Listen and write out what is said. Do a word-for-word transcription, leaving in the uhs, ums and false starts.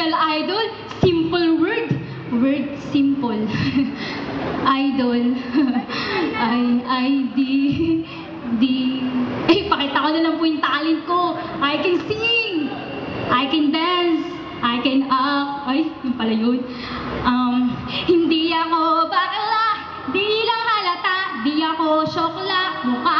Idol, idol, simple word. Word simple. Idol. I, I, D, D. Eh, pakita ko na lang po yung talent ko. I can sing. I can dance. I can act. Ay, yun pala yun. Um, hindi ako bakla. Di lang halata. Di ako syokla. Mukha